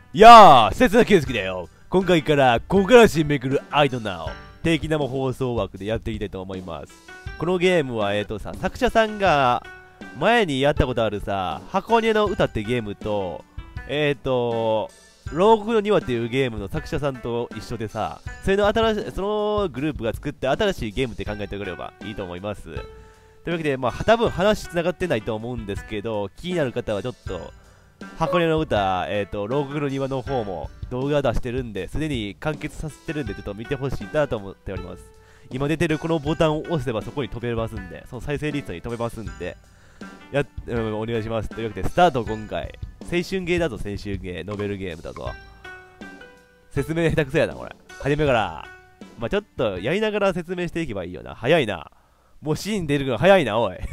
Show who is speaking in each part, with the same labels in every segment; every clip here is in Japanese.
Speaker 1: やあ、刹那圭介だよ。今回から木枯らしめくるアイドナを定期生放送枠でやっていきたいと思います。このゲームは作者さんが前にやったことあるさ、箱根の歌ってゲームと、牢獄の庭っていうゲームの作者さんと一緒でさ、そのグループが作って新しいゲームって考えてくれればいいと思います。というわけで、多分話繋がってないと思うんですけど、気になる方はちょっと、箱根の歌、牢獄の庭の方も動画出してるんで、すでに完結させてるんで、ちょっと見てほしいなと思っております。今出てるこのボタンを押せばそこに飛べますんで、その再生リストに飛べますんで、お願いします。というわけで、スタート今回。青春ゲーだぞ、青春ゲー。ノベルゲームだぞ。説明下手くそやな、これ。初めから。ちょっとやりながら説明していけばいいよな。早いな。もうシーン出るの早いな、おい。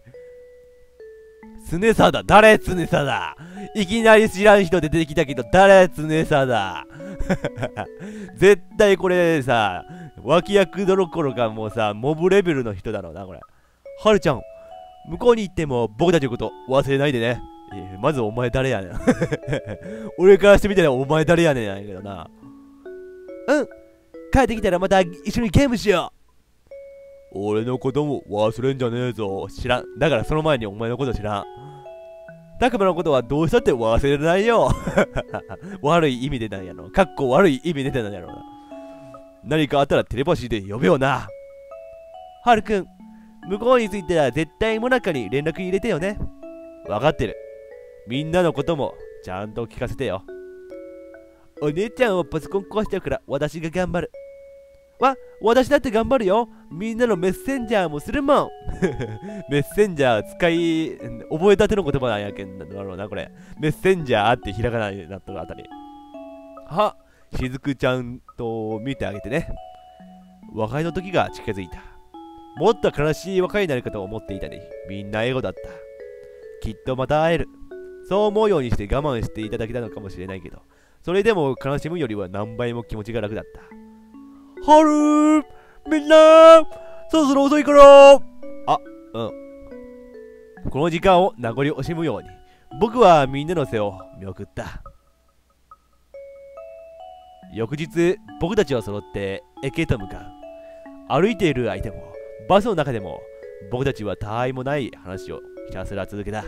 Speaker 1: つねさだ。誰つねさだ。いきなり知らん人出てきたけど、誰つねさだ。絶対これさ、脇役どころかもうさ、モブレベルの人だろうな、これ。はるちゃん、向こうに行っても僕たちのこと忘れないでね。まずお前誰やねん。俺からしてみたらお前誰やねんやけどな。うん。帰ってきたらまた一緒にゲームしよう。俺のことも忘れんじゃねえぞ。知らん。だからその前にお前のこと知らん。たくまのことはどうしたって忘れないよ。悪い意味でなんやろ。かっこ悪い意味でなんやろな。何かあったらテレパシーで呼べよな。はるくん、向こうに着いたら絶対モナカに連絡入れてよね。わかってる。みんなのこともちゃんと聞かせてよ。お姉ちゃんはパソコン壊しちゃうから私が頑張る。私だって頑張るよ。みんなのメッセンジャーもするもん。メッセンジャー覚えたての言葉なんやけんだろうな、これ。メッセンジャーってひらがなになったあたり。しずくちゃんと見てあげてね。別れの時が近づいた。もっと悲しい別れになるかと思っていたに、みんな笑顔だった。きっとまた会える。そう思うようにして我慢していただけたのかもしれないけど、それでも悲しむよりは何倍も気持ちが楽だった。はるー、みんなそろそろ遅いから。この時間を名残惜しむように、僕はみんなの背を見送った。翌日、僕たちは揃って駅へと向かう。歩いている間も、バスの中でも、僕たちは他愛もない話をひたすら続けた。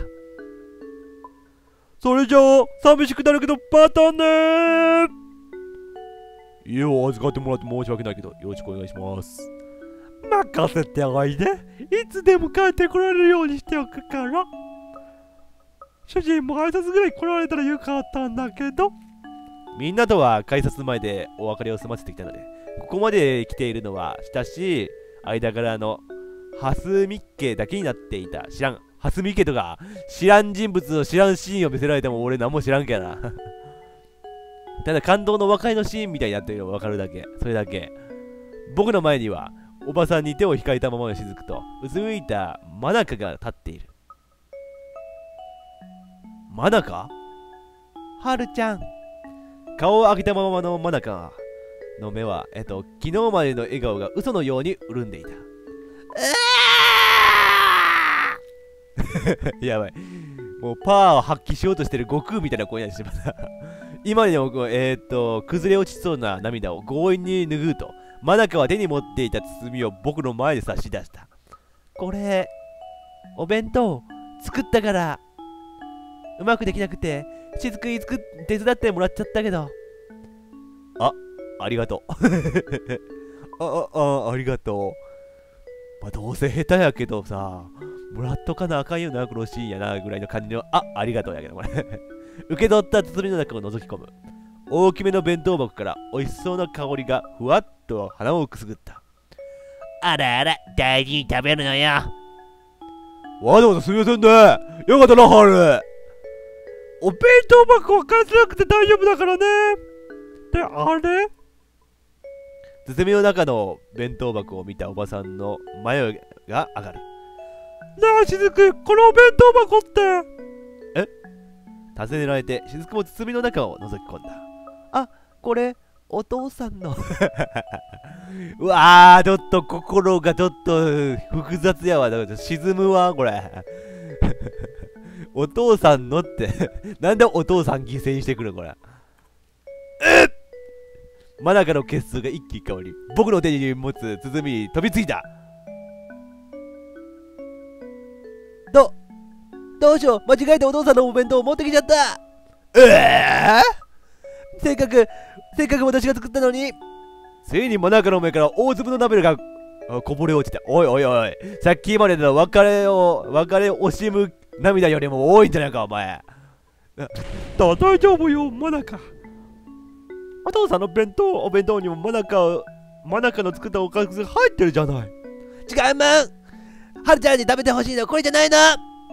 Speaker 1: それじゃあ、寂しくなるけど、またねー。家を預かってもらって申し訳ないけど、よろしくお願いします。任せておいで。いつでも帰ってこられるようにしておくから。主人も挨拶ぐらい来られたらよかったんだけど。みんなとは改札前でお別れを済ませてきたので、ここまで来ているのは親しい間柄のハスミッケだけになっていた。ハスミッケとか知らん人物の知らんシーンを見せられても俺何も知らんけどな。ただ感動の別れのシーンみたいになってるのが分かるだけ。それだけ。僕の前にはおばさんに手を控えたままの雫とうつむいたマナカが立っている。マナカ？はるちゃん。顔を上げたままのマナカの目は、昨日までの笑顔が嘘のように潤んでいた。やばい。もうパワーを発揮しようとしてる悟空みたいな声になってしまった。今にも崩れ落ちそうな涙を強引に拭うと、マナカは手に持っていた包みを僕の前で差し出した。これ、お弁当作ったから。うまくできなくて、しずくに手伝ってもらっちゃったけど。ありがとう。ありがとう。どうせ下手やけどさ、もらっとかなあかんよな、このシーンやな、ぐらいの感じの、ありがとうやけど、これ。受け取った包みの中を覗き込む。大きめの弁当箱から美味しそうな香りがふわっと鼻をくすぐった。あらあら、大事に食べるのよ。わざわざすみませんね。よかったな、ハル。お弁当箱は返せなくて大丈夫だからね。ってあれ？包みの中の弁当箱を見たおばさんの眉が上がる。なあ、しずく、このお弁当箱って。尋ねられて、しずくも包みの中を覗き込んだ。これ、お父さんの。うわー、ちょっと心がちょっと複雑やわ。沈むわ、これ。お父さんのってなんでお父さん犠牲にしてくるこれ。 真中の血数が一気に変わり、僕の手に持つ鼓に飛びついた。どうしよう、間違えてお父さんのお弁当を持ってきちゃった。せっかく私が作ったのに。ついに真中の目から大粒の鍋がこぼれ落ちた。おいおいおい、さっきまでの別れを惜しむ涙よりも多いんじゃないかお前。大丈夫よ真中。お父さんのお弁当にも真中の作ったおかずが入ってるじゃない。違うもん。はるちゃんに食べてほしいのはこれじゃないの。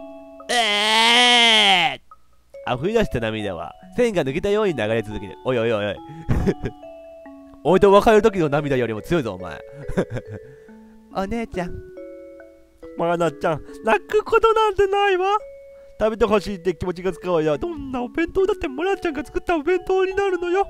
Speaker 1: 溢れ出した涙は線が抜けたように流れ続ける。おいおいおいおい。俺と別れる時の涙よりも強いぞお前。お姉ちゃん。マナちゃん、泣くことなんてないわ。食べてほしいって気持ちが使うよ。どんなお弁当だってマナちゃんが作ったお弁当になるのよ。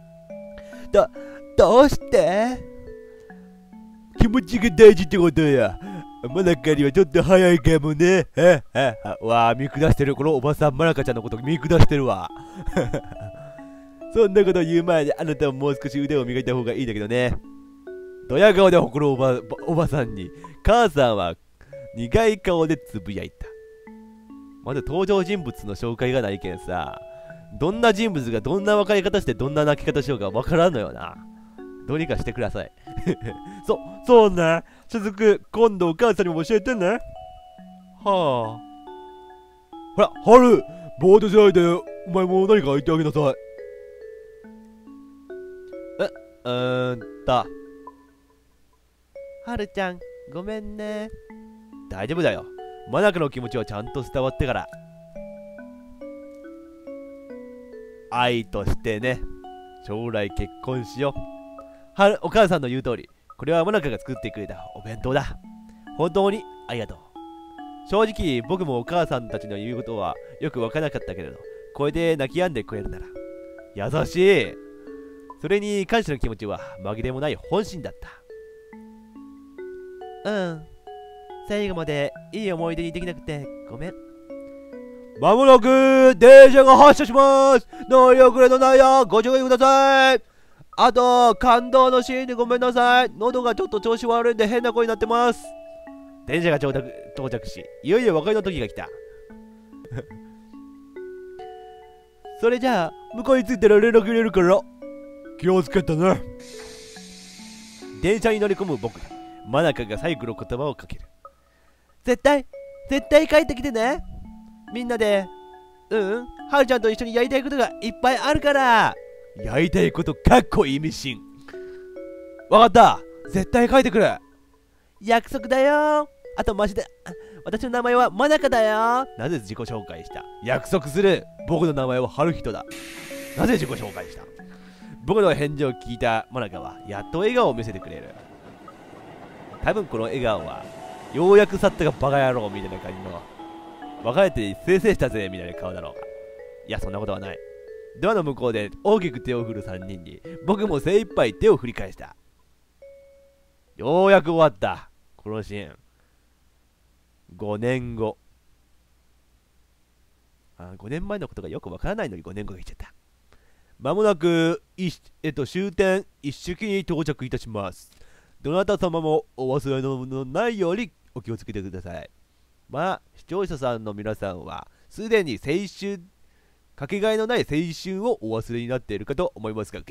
Speaker 1: どうして気持ちが大事ってことや。マナカにはちょっと早いかもね。わあ、見下してる。このおばさんマナカちゃんのこと見下してるわ。そんなこと言う前にあなたはもう少し腕を磨いた方がいいんだけどね。ドヤ顔でほくろおばさんに母さんは苦い顔でつぶやいた。まだ登場人物の紹介がないけんさ、どんな人物がどんな別れ方してどんな泣き方しようかわからんのよな。どうにかしてください。そうね。雫、今度お母さんにも教えてね。はあ。ほら、ハル、ぼーっとしないで、お前も何か言ってあげなさい。はるちゃん、ごめんね。大丈夫だよ。真中の気持ちはちゃんと伝わってから。愛としてね、将来結婚しよう。お母さんの言う通り、これは真中が作ってくれたお弁当だ。本当にありがとう。正直、僕もお母さんたちの言うことはよくわからなかったけれど、これで泣き止んでくれるなら。優しい。それに感謝の気持ちは紛れもない本心だった。最後までいい思い出にできなくてごめん。まもなく電車が発車します。乗り遅れのないようご注意ください。あと感動のシーンでごめんなさい。喉がちょっと調子悪いんで変な声になってます。電車が到着し、いよいよ別れの時が来た。それじゃあ向こうに着いたら連絡入れるから気をつけてね。電車に乗り込む僕で真中が最後の言葉をかける。絶対帰ってきてね。みんなではるちゃんと一緒にやりたいことがいっぱいあるから。やりたいことかっこいいミシン。わかった。絶対書いてくれ。約束だよ。あとマジで私の名前は真中だよ。なぜ自己紹介した？約束する。僕の名前は春人だ。なぜ自己紹介した？僕の返事を聞いた真中はやっと笑顔を見せてくれる。多分この笑顔はようやく去ったがバカ野郎みたいな感じの別れてせいせいしたぜみたいな顔だろうが。いや、そんなことはない。ドアの向こうで大きく手を振る3人に僕も精一杯手を振り返した。ようやく終わった。このシーン。5年後。5年前のことがよくわからないのに5年後が来ちゃった。まもなく終点一式に到着いたします。どなた様もお忘れのないようにお気をつけてください。視聴者さんの皆さんはすでに青春かけがえのない青春をお忘れになっているかと思いますが、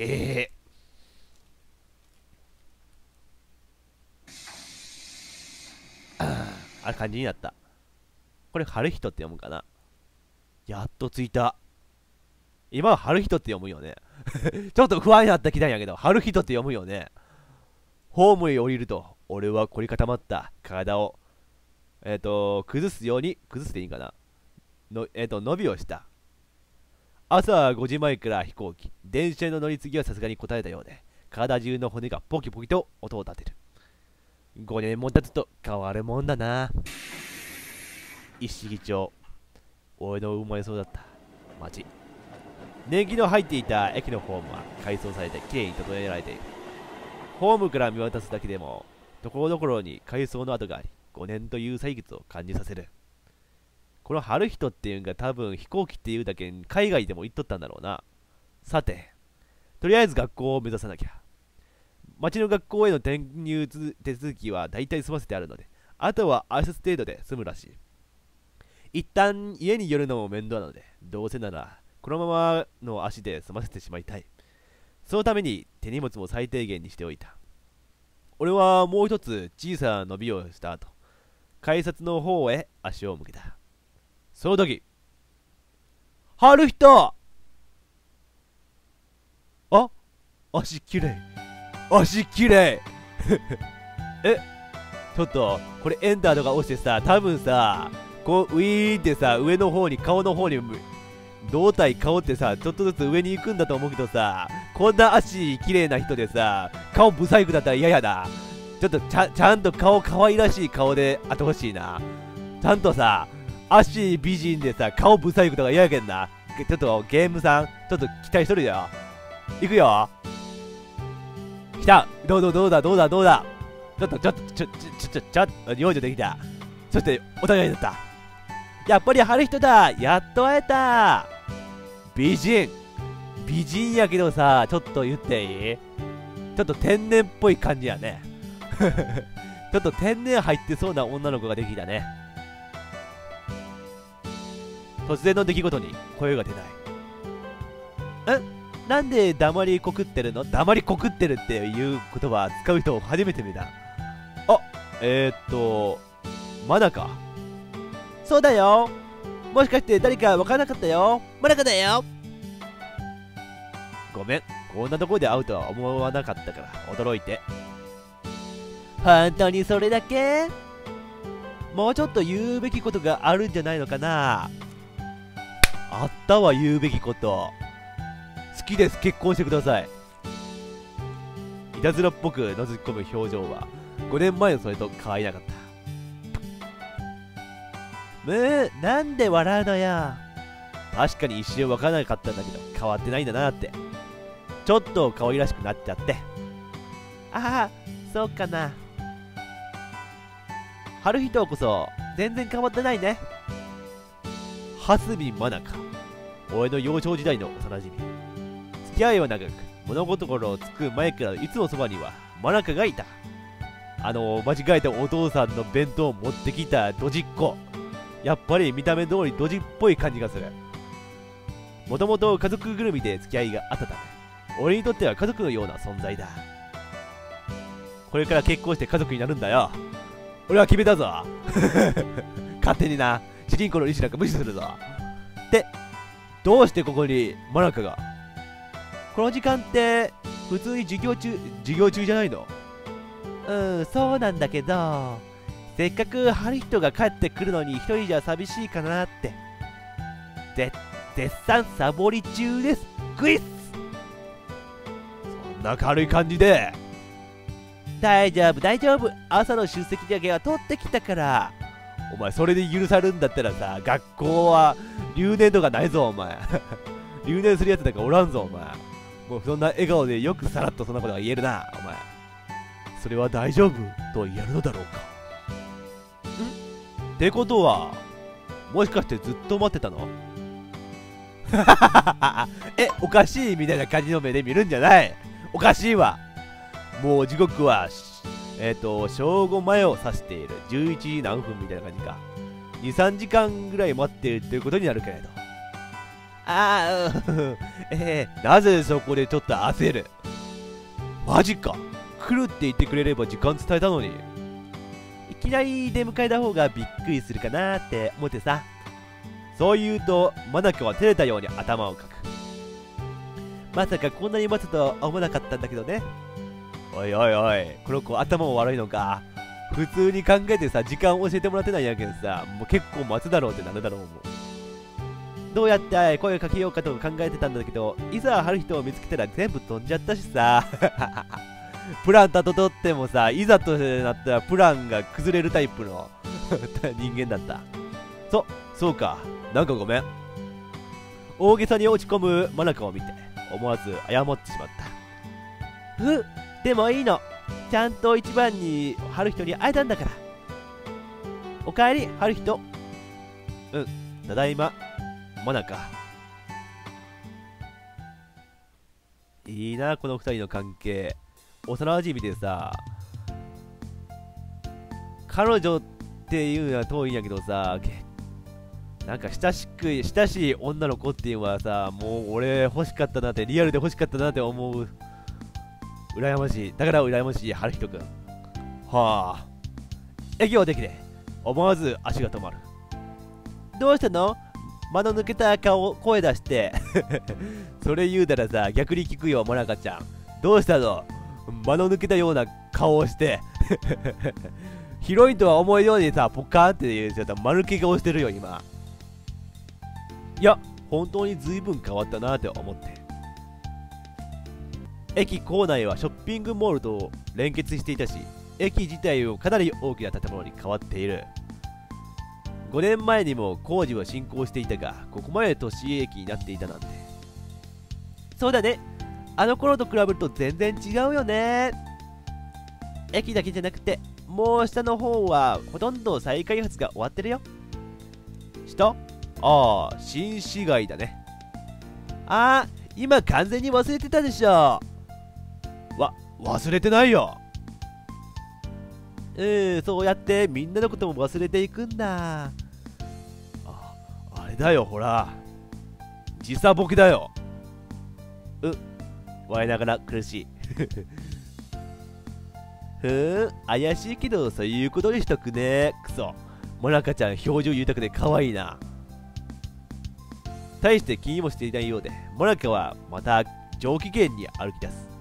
Speaker 1: 感じになった。これ春人って読むかな。やっと着いた。今は春人って読むよね。ちょっと不安になってきたんやけど、春人って読むよね。ホームへ降りると、俺は凝り固まった体を崩すように、崩すでいいかな伸びをした。朝5時前から飛行機、電車の乗り継ぎはさすがに答えたようで、体中の骨がポキポキと音を立てる。5年も経つと変わるもんだな。一式町、俺の生まれそうだった街。年季の入っていた駅のホームは改装されてきれいに整えられている。ホームから見渡すだけでもところどころに改装の跡があり、5年という歳月を感じさせる。この春人っていうのが多分飛行機っていうだけ海外でも行っとったんだろうな。さて、 とりあえず学校を目指さなきゃ。町の学校への転入手続きは大体済ませてあるので、あとは挨拶程度で済むらしい。一旦家に寄るのも面倒なので、どうせならこのままの足で済ませてしまいたい。そのために手荷物も最低限にしておいた。俺はもう一つ小さな伸びをした後、改札の方へ足を向けた。その時、春人、あ、足きれい。足きれいえ、ちょっと、これエンターとか押してさ、多分さ、こう、ウィーンってさ、上の方に、顔の方に、胴体、顔ってさ、ちょっとずつ上に行くんだと思うけどさ、こんな足きれいな人でさ、顔ブサイクだったら嫌やな。ちょっとちゃんと顔可愛らしい顔であってほしいな。ちゃんとさ、足美人でさ、顔ブサイクとか嫌やけんな。ちょっとゲームさん、ちょっと期待しとるよ。いくよ。来た。どうだ。ちょっと、幼女できた。そして、お互いだった。やっぱり春人だ。やっと会えた。美人やけどさ、ちょっと言っていい？ちょっと天然っぽい感じやね。ちょっと天然入ってそうな女の子ができたね。突然の出来事に声が出ない。なんで黙りこくってるの？黙りこくってるっていう言葉使う人を初めて見た。まだか。そうだよ。もしかして誰かわからなかったよ。まだかだよ。ごめん。こんなところで会うとは思わなかったから驚いて。本当にそれだけ？もうちょっと言うべきことがあるんじゃないのかな。あったわ、言うべきこと。好きです、結婚してください。いたずらっぽく覗き込む表情は5年前のそれと変わりなかった。なんで笑うのよ。確かに一瞬分からなかったんだけど変わってないんだなって。ちょっと可愛らしくなっちゃって。ああ、そうかな。春人こそ全然変わってないね。蓮見真中、俺の幼少時代の幼馴染。付き合いは長く、物心をつく前からいつもそばには真中がいた。間違えたお父さんの弁当を持ってきたドジっ子。やっぱり見た目通りドジっぽい感じがする。もともと家族ぐるみで付き合いがあったため、俺にとっては家族のような存在だ。これから結婚して家族になるんだよ。俺は決めたぞ。勝手にな、主人公の意思なんか無視するぞ。ってどうしてここに真中が？この時間って普通に授業中じゃないの？そうなんだけど、せっかく春人が帰ってくるのに一人じゃ寂しいかなって。絶賛サボり中です。クイズ。そんな軽い感じで。大丈夫。朝の出席だけは取ってきたから。お前それで許されるんだったらさ、学校は留年とかないぞお前。留年するやつなんかおらんぞお前。もうそんな笑顔でよくさらっとそんなことが言えるなお前。それは大丈夫と言えるのだろうか。ってことはもしかしてずっと待ってたの？おかしいみたいな感じの目で見るんじゃない。おかしいわ。もう時刻は正午前を指している。11時何分みたいな感じか。2、3時間ぐらい待っているということになるけれど。なぜそこでちょっと焦る？マジか。来るって言ってくれれば時間伝えたのに。いきなり出迎えた方がびっくりするかなって思ってさ。そう言うと真中は照れたように頭をかく。まさかこんなに待つとは思わなかったんだけどね。おい、この子頭も悪いのか。普通に考えてさ、時間教えてもらってないんやけどさ、もう結構待つだろうってなんだろう。もうどうやって声をかけようかと考えてたんだけど、いざ春人を見つけたら全部飛んじゃったしさ。プラン立てとってもさ、いざとなったらプランが崩れるタイプの人間だった。そうか。なんかごめん。大げさに落ち込む真中を見て思わず謝ってしまった。でもいいの。ちゃんと一番に春人に会えたんだから。おかえり春人。ただいま真中。 いいな、この二人の関係。幼馴染でさ、彼女っていうのは遠いんやけどさ、なんか親しい女の子っていうのはさ、もう俺欲しかったなって、リアルで欲しかったなって思う。羨ましい。だから羨ましい、春人くん。はあ。駅をできて、思わず足が止まる。どうしたの？間の抜けた声出してそれ言うたらさ、逆に聞くよ、もなかちゃん。どうしたの？間の抜けたような顔をしてヒロインとは思えるようにさ、ポカーンっていうちょっと丸気顔してるよ、今。いや、本当に随分変わったなって思って。駅構内はショッピングモールと連結していたし、駅自体をかなり大きな建物に変わっている。5年前にも工事は進行していたが、ここまで都市駅になっていたなんて。そうだね。あの頃と比べると全然違うよね。駅だけじゃなくて、もう下の方はほとんど再開発が終わってるよ。下？ああ、新市街だね。ああ、今完全に忘れてたでしょ。忘れてないよ。そうやってみんなのことも忘れていくんだ。あれだよ、ほら。時差ボケだよ。笑いながら苦しい。怪しいけど、そういうことにしとくね。くそ。もなかちゃん、表情豊かで可愛いな。大して気にもしていないようで、もなかはまた上機嫌に歩き出す。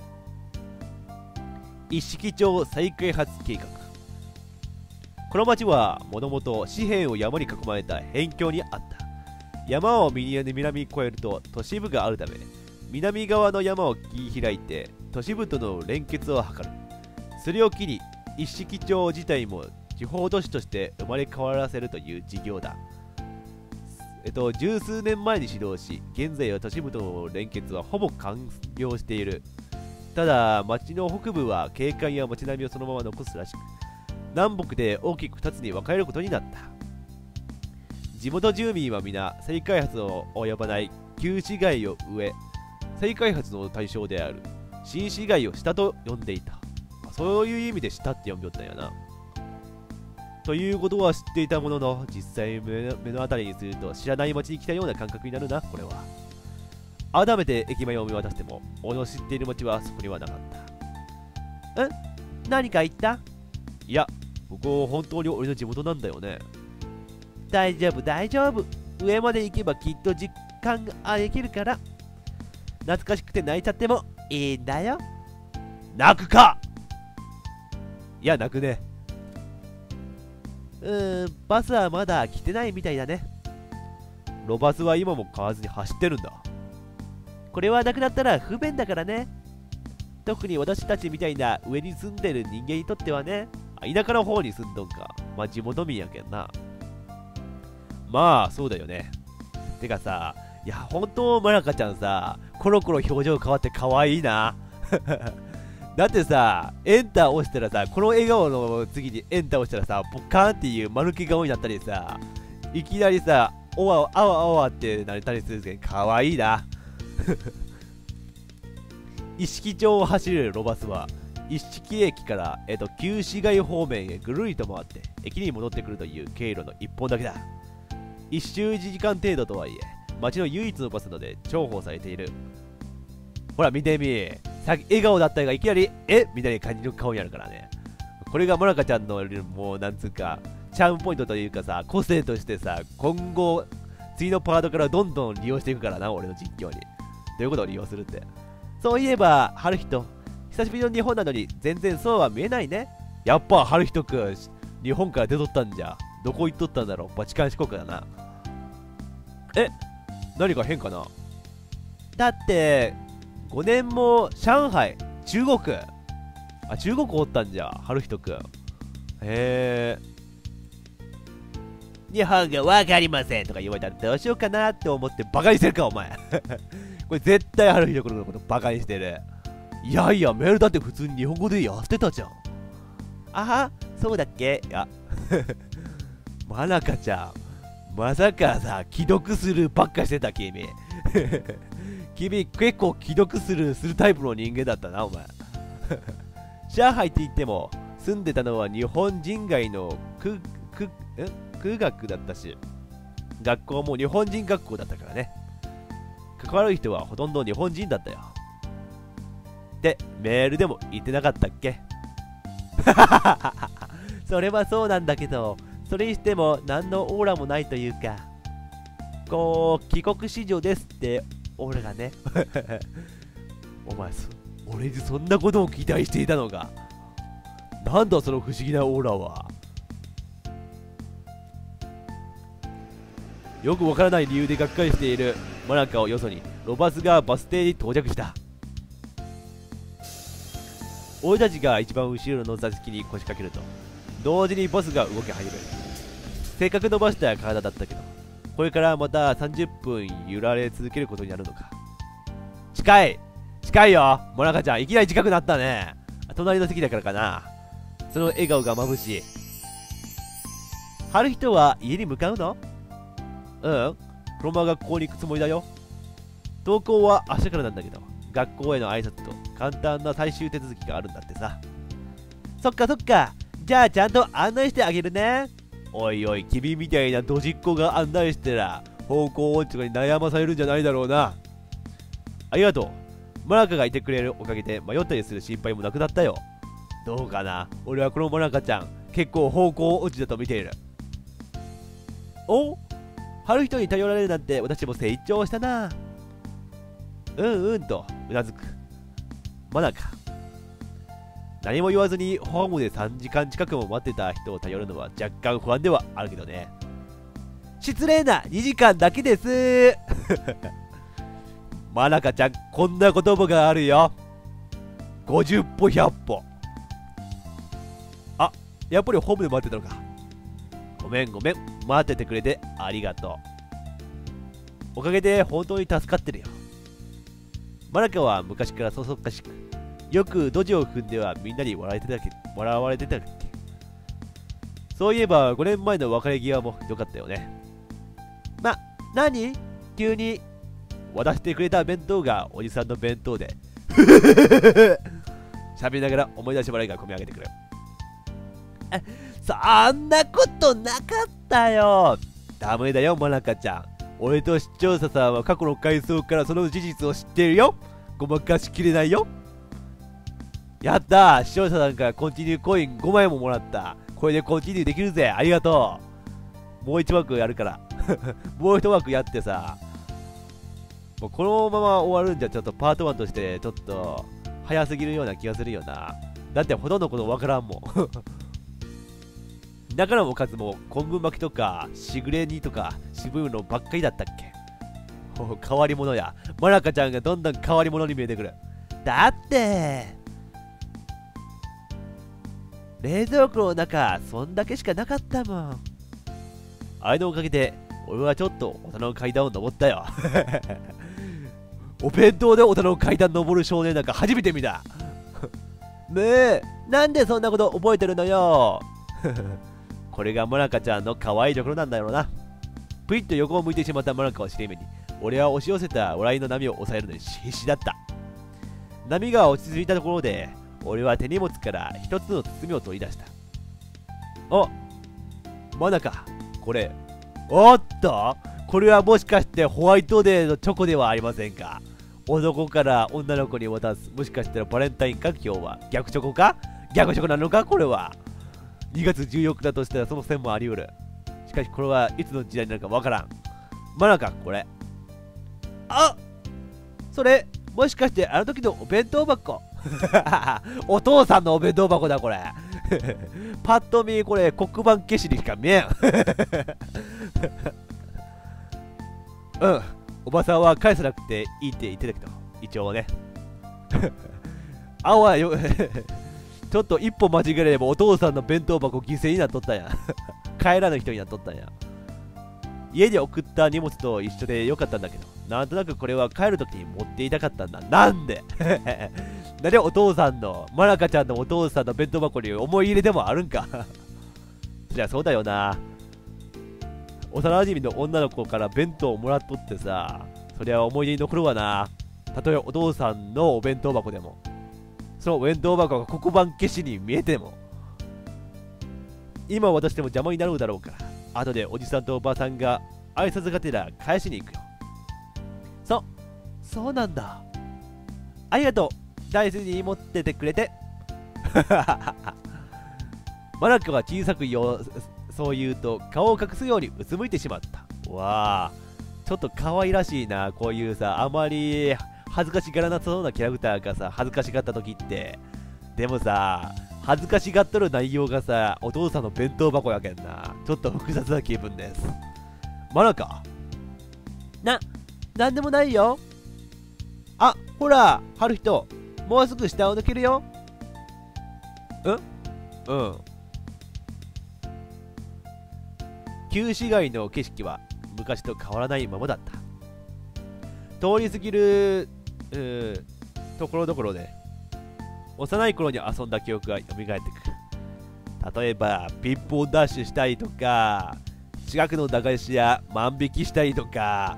Speaker 1: 一色町再開発計画。この町はもともと四辺を山に囲まれた辺境にあった。山を南に越えると都市部があるため、南側の山を切り開いて都市部との連結を図る。それを機に一色町自体も地方都市として生まれ変わらせるという事業だ。十数年前に始動し、現在は都市部との連結はほぼ完了している。ただ、町の北部は景観や街並みをそのまま残すらしく、南北で大きく2つに分かれることになった。地元住民は皆、再開発を及ばない旧市街を植え、再開発の対象である新市街を下と呼んでいた。そういう意味で下って呼んでおったんやな。ということは知っていたものの、実際目の当たりにすると知らない街に来たような感覚になるな、これは。改めて駅前を見渡しても、俺の知っている街はそこにはなかった。何か言った？いや、ここ本当に俺の地元なんだよね。大丈夫、大丈夫。上まで行けばきっと実感ができるから。懐かしくて泣いちゃってもいいんだよ。泣くか！いや、泣くね。バスはまだ来てないみたいだね。ロバスは今も買わずに走ってるんだ。これはなくなったら不便だからね。特に私たちみたいな上に住んでる人間にとってはね。田舎の方に住んどんか。まあ地元民やけんな。まあそうだよね。てかさ、いや本当まなかちゃんさ、コロコロ表情変わって可愛いな。だってさ、エンター押したらさ、この笑顔の次にエンター押したらさ、ポカーンっていう丸気顔になったりさ、いきなりさ、あわってなれたりするけど、かわいいな。一色町を走れるロバスは、一色駅から、旧市街方面へぐるりと回って、駅に戻ってくるという経路の一本だけだ。一周1時間程度とはいえ、街の唯一のバスなので重宝されている。ほら見てみ、さっき笑顔だったがいきなりみたいな感じの顔になるからね。これがもなかちゃんのもうなんつうかチャームポイントというかさ、個性としてさ、今後次のパートからどんどん利用していくからな、俺の実況に。どういうことを利用するって。そういえば春人、久しぶりの日本なのに全然そうは見えないね。やっぱ春人くん日本から出とったんじゃ。どこ行っとったんだろう。バチカン四国だな。何か変かな。だって5年も上海、中国おったんじゃ、春人くん。日本がわかりませんとか言われたらどうしようかなって思ってバカにしてるか、お前。これ絶対春人くんのことバカにしてる。いやいや、メールだって普通に日本語でやってたじゃん。あは、そうだっけ？いや。まなかちゃん、まさかさ、既読するばっかしてた君。 君結構既読するタイプの人間だったなお前上海って言っても住んでたのは日本人街の空学だったし、学校も日本人学校だったからね。関わる人はほとんど日本人だったよってメールでも言ってなかったっけそれはそうなんだけど、それにしても何のオーラもないというか、こう帰国子女ですってオーラがねお前俺にそんなことを期待していたのか。なんだその不思議なオーラは。よくわからない理由でがっかりしているマナカをよそにロバスがバス停に到着した。俺たちが一番後ろの座席に腰掛けると同時にバスが動き始める。せっかく伸ばした体だったけど、これからまた30分揺られ続けることになるのか。近いよモナカちゃん、いきなり近くなったね。隣の席だからかな。その笑顔が眩しい。春人は家に向かうの？うん、このまま学校に行くつもりだよ。登校は明日からなんだけど、学校への挨拶と簡単な最終手続きがあるんだってさ。そっか、じゃあちゃんと案内してあげるね。おいおい、君みたいなドジっ子が案内したら方向音痴に悩まされるんじゃないだろうな。ありがとう。モナカがいてくれるおかげで迷ったりする心配もなくなったよ。どうかな、俺はこのモナカちゃん結構方向音痴だと見ている。お、春人に頼られるなんて私も成長したな。うんとうなずくマナカ。何も言わずにホームで3時間近くも待ってた人を頼るのは若干不安ではあるけどね。失礼な2時間だけですマナカちゃん、こんな言葉があるよ。50歩100歩。あ、やっぱりホームで待ってたのか。ごめん待っててくれてありがとう。おかげで本当に助かってるよ。マナカは昔からそそっかしく、よくドジを踏んではみんなに笑われてたっけ。そういえば5年前の別れ際もひどかったよね。何急に。渡してくれた弁当がおじさんの弁当で喋りながら思い出し笑いがこみ上げてくる。そんなことなかったよ。ダメだよモナカちゃん。俺と視聴者さんは過去の回想からその事実を知っているよ。ごまかしきれないよ。やったー、視聴者さんからコンティニューコイン5枚ももらった。これでコンティニューできるぜ。ありがとう。もう1枠やるからもう1枠やってさ、もうこのまま終わるんじゃちょっとパート1としてちょっと早すぎるような気がするよな。だってほとんどことわからんもん中のおかずも昆布巻きとかしぐれ煮とか渋いのばっかりだったっけ。変わり者や。マナカちゃんがどんどん変わり者に見えてくる。だって冷蔵庫の中そんだけしかなかったもん。あれのおかげで俺はちょっと大人の階段を登ったよお弁当で大人の階段登る少年なんか初めて見たなんでそんなこと覚えてるのよこれがモナカちゃんの可愛いところなんだろうな。プイッと横を向いてしまったモナカを尻目に、俺は押し寄せた笑いの波を抑えるのに必死だった。波が落ち着いたところで俺は手荷物から一つの包みを取り出した。モナカ、これ。おっと、これはもしかしてホワイトデーのチョコではありませんか。男から女の子に渡す、もしかしたらバレンタインか。今日は逆チョコか。逆チョコなのかこれは。2月14日だとしたらその線もあり得る。しかしこれはいつの時代になるかわからん。マナカ、これ。それもしかしてあの時のお弁当箱お父さんのお弁当箱だこれパッと見これ黒板消しにしか見えんおばさんは返さなくていいって言ってたけど、一応ねはよちょっと一歩間違えればお父さんの弁当箱犠牲になっとったんや帰らぬ人になっとったんや。家で送った荷物と一緒でよかったんだけど、なんとなくこれは帰るときに持っていたかったんだ。なんでなんでお父さんの、マナカちゃんのお父さんの弁当箱に思い入れでもあるんかそりゃそうだよな。幼馴染の女の子から弁当をもらっとってさ、そりゃ思い出に残るわな。 たとえお父さんのお弁当箱でも、そのお弁当箱が黒板消しに見えても、今渡しても邪魔になるだろうから、後でおじさんとおばさんが挨拶がてら返しに行くよ。そうなんだ。ありがとう。大事に持っててくれて。マナカは小さくそう言うと顔を隠すようにうつむいてしまった。わあ、ちょっと可愛らしいな。こういうさ、あまり恥ずかしがらなそうなキャラクターがさ、恥ずかしがった時って。でもさ、恥ずかしがっとる内容がさ、お父さんの弁当箱やけんな。ちょっと複雑な気分です。マナカ、なんでもないよ。あ、ほら、春人、もうすぐ下を抜けるよ。うん。旧市街の景色は昔と変わらないままだった。通り過ぎるところどころで幼い頃に遊んだ記憶が蘇ってくる。例えばピッポンダッシュしたりとか、近くの駄菓子屋万引きしたりとか、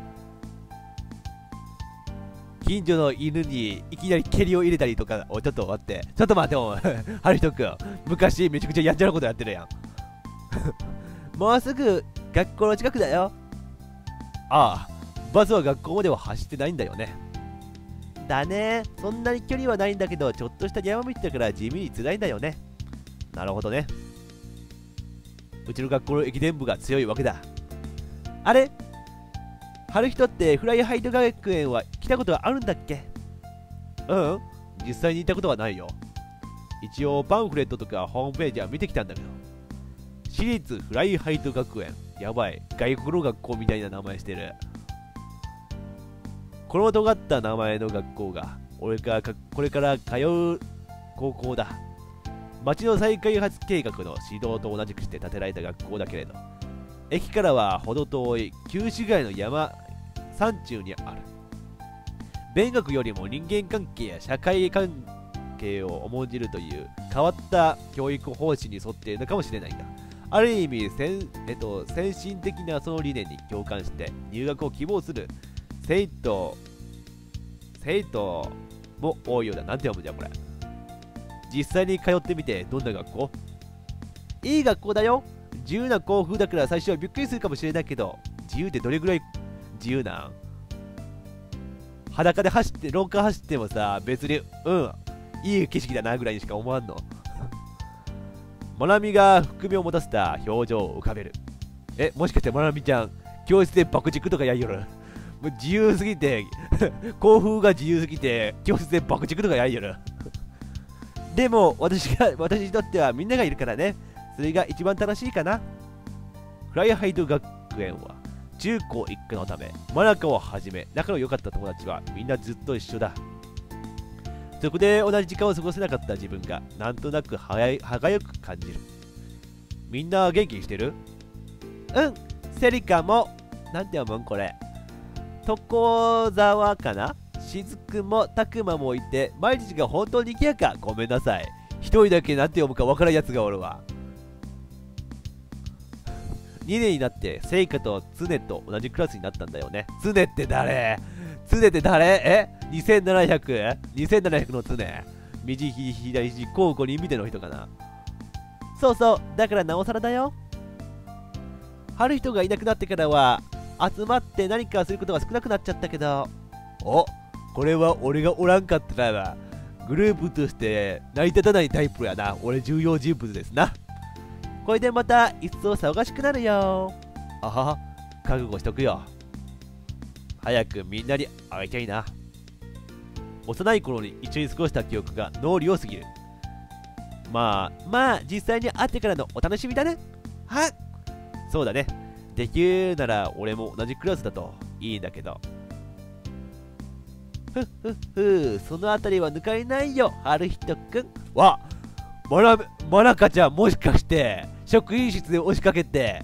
Speaker 1: 近所の犬にいきなり蹴りを入れたりとか。おい、ちょっと待って、おい春人くん、昔めちゃくちゃやんちゃなことやってるやん。もうすぐ学校の近くだよ。ああ、バスは学校までは走ってないんだよね。だね、そんなに距離はないんだけど、ちょっとした山道だから地味に辛いんだよね。なるほどね。うちの学校の駅伝部が強いわけだ。あれ、春人ってフライハイド学園は来たことはあるんだっけ？実際に行ったことはないよ。一応パンフレットとかホームページは見てきたんだけど。私立フライハイト学園。やばい、外国の学校みたいな名前してる。この尖った名前の学校がこれから通う高校だ。町の再開発計画の指導と同じくして建てられた学校だけれど、駅からは程遠い旧市街の山中にある。勉学よりも人間関係や社会関係を重んじるという変わった教育方針に沿っているのかもしれないんだ。ある意味先進的なその理念に共感して入学を希望する生徒も多いようだ。なんて読むんじゃこれ。実際に通ってみてどんな学校？いい学校だよ。自由な校風だから最初はびっくりするかもしれないけど、自由ってどれぐらい自由なん？裸で廊下走ってもさ、別にいい景色だなぐらいにしか思わんの。まなみが含みを持たせた表情を浮かべる。もしかしてまなみちゃん教室で爆竹とかやりよる？もう自由すぎて校風が自由すぎて教室で爆竹とかやりよる。でも私にとってはみんながいるからね。それが一番楽しいかな。フライハイド学園は中高一貫のため、マナカをはじめ仲の良かった友達はみんなずっと一緒だ。そこで同じ時間を過ごせなかった自分がなんとなく歯がゆく感じる。みんな元気にしてる？セリカも。なんて読むんこれ。所沢かな？しずくもたくまもいて、毎日が本当に賑やか。ごめんなさい。一人だけなんて読むかわからんやつがおるわ。2年になってセイカとツネと同じクラスになったんだよね。ツネって誰？ 2700 のツネ。右肘左肘交互に見ての人かな。そうそう、だからなおさらだよ。春人がいなくなってからは集まって何かすることが少なくなっちゃったけど。これは俺がおらんかったらグループとして成り立たないタイプやな。俺重要人物ですな。これでまた一層騒がしくなるよ。覚悟しとくよ。早くみんなに会いたいな。幼い頃に一緒に過ごした記憶が脳裏を過ぎる。まあ実際に会ってからのお楽しみだね。そうだね。できるなら俺も同じクラスだといいんだけど。そのあたりは抜かりないよ、春人くん。マナカちゃん、もしかして職員室で押しかけて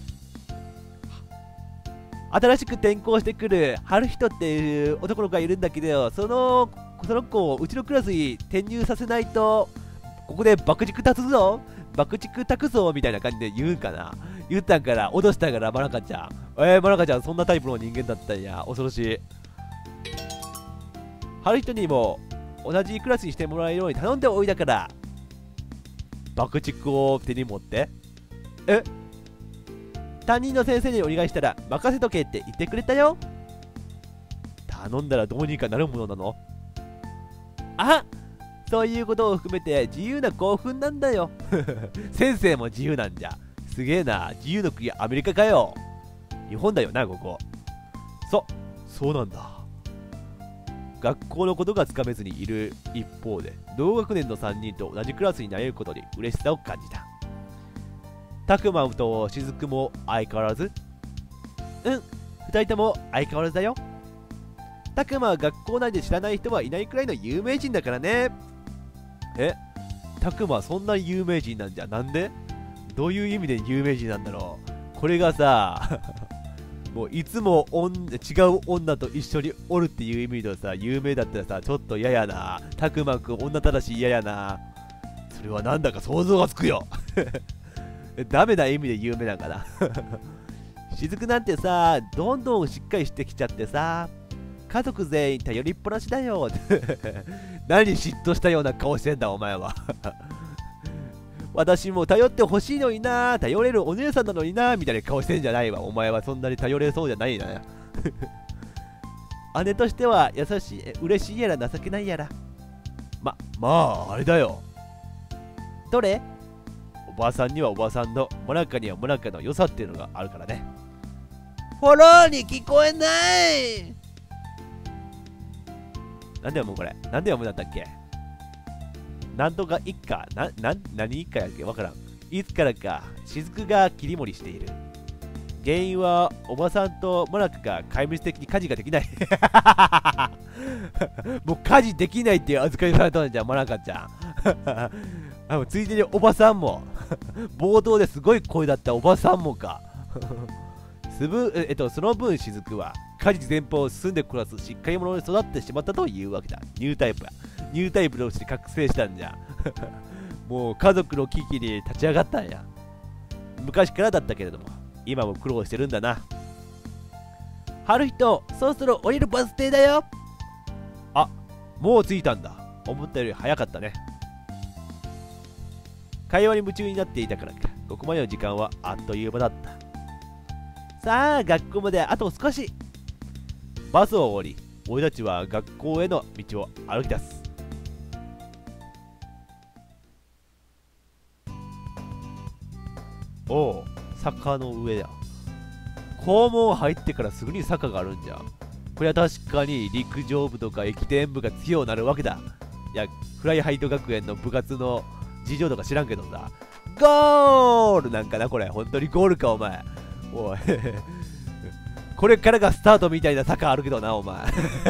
Speaker 1: 新しく転校してくる春人っていう男の子がいるんだけど、その子をうちのクラスに転入させないとここで爆竹立つぞみたいな感じで言うんかな。言ったんから脅したんから。マナカちゃん、マナカちゃんそんなタイプの人間だったんや。恐ろしい。 春人にも同じクラスにしてもらえるように頼んでおいたから。爆竹を手に持って、担任の先生にお願いしたら任せとけって言ってくれたよ。頼んだらどうにかなるものなの？あ、そういうことを含めて自由な興奮なんだよ。先生も自由なんじゃ。すげえな。自由の国アメリカかよ。日本だよな、ここ。そうなんだ。学校のことがつかめずにいる一方で、同学年の3人と同じクラスになれることに嬉しさを感じた。たくまとしずくも相変わらず？2人とも相変わらずだよ。たくまは学校内で知らない人はいないくらいの有名人だからね。たくまそんな有名人なんじゃ。なんで？どういう意味で有名人なんだろう。これがさもういつも違う女と一緒におるっていう意味でさ、有名だったらさ、ちょっと嫌やな。たくまくん女たらし嫌やな。それはなんだか想像がつくよ。ダメな意味で有名なんかな。しずくなんてさ、どんどんしっかりしてきちゃってさ、家族全員頼りっぱなしだよ。何嫉妬したような顔してんだお前は。私も頼ってほしいのにな、頼れるお姉さんなのにな、みたいな顔してんじゃないわ。お前はそんなに頼れそうじゃないな。姉としては優しい、嬉しいやら情けないやら。まあ、あれだよ。どれ？おばあさんにはおばあさんの、もなかにはもなかの良さっていうのがあるからね。フォローに聞こえない。なんで読むこれ？なんで読むんだったっけ？なんとか一家、何一家やっけわからん。いつからか、しずくが切り盛りしている。原因は、おばさんとモナカが壊滅的に家事ができない。もう家事できないっていう預かりされたんじゃん、モナカちゃん。ついでにおばさんも、冒頭ですごい声だったおばさんもか。その分しずくは、家事全般を進んで暮らすしっかり者に育ってしまったというわけだ。ニュータイプや。ニュータイプとして覚醒したんじゃ。もう家族の危機に立ち上がったんや。昔からだったけれども、今も苦労してるんだな。春人、そろそろ降りるバス停だよ。あ、もう着いたんだ。思ったより早かったね。会話に夢中になっていたからか、ここまでの時間はあっという間だった。さあ、学校まであと少し。バスを降り、俺たちは学校への道を歩き出す。おう、坂の上だ。校門入ってからすぐに坂があるんじゃ。これは確かに陸上部とか駅伝部が強くなるわけだ。いや、フライハイト学園の部活の事情とか知らんけどさ。ゴールなんかなこれ。本当にゴールかお前。おい。これからがスタートみたいな坂あるけどなお前。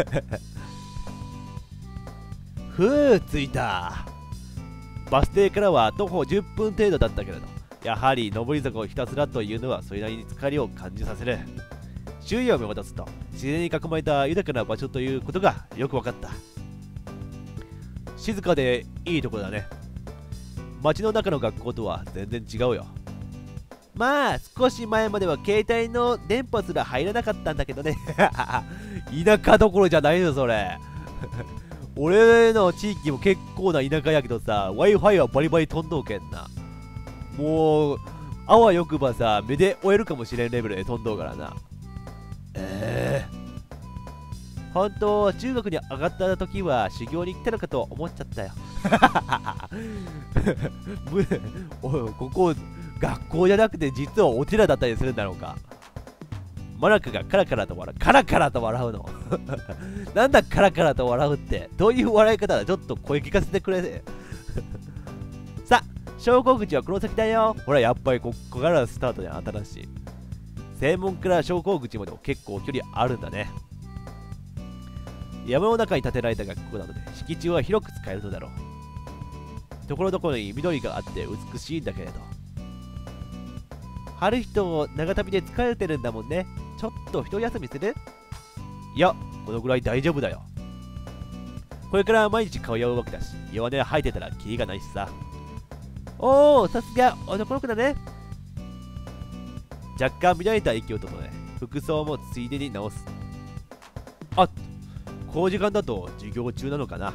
Speaker 1: ふう、着いた。バス停からは徒歩10分程度だったけれど、やはり上り坂をひたすらというのはそれなりに疲れを感じさせる。周囲を見渡すと自然に囲まれた豊かな場所ということがよく分かった。静かでいいところだね。街の中の学校とは全然違うよ。まあ少し前までは携帯の電波すら入らなかったんだけどね。田舎どころじゃないよそれ。俺の地域も結構な田舎やけどさ、 Wi-Fi はバリバリ飛んどうけんな。もうあわよくばさ、目で追えるかもしれんレベルで飛んどうからな。本当、中学に上がった時は修行に来たのかと思っちゃったよ。ここ学校じゃなくて実はお寺だったりするんだろうか。マナカがカラカラと笑う。カラカラと笑うの。なんだカラカラと笑うって。どういう笑い方だ。ちょっと声聞かせてくれ。さあ、昇降口はこの先だよ。ほら、やっぱりここからスタートで新しい。正門から昇降口までも結構距離あるんだね。山の中に建てられた学校なので敷地は広く使えるのだろう。ところどころに緑があって美しいんだけれど、春人長旅で疲れてるんだもんね。ちょっと一休みする？いや、このぐらい大丈夫だよ。これから毎日通うわけだし、弱音吐いてたらキリがないしさ。おお、さすが男の子だね。若干乱れた息を整え、服装もついでに直す。あ、 この時間だと授業中なのかな。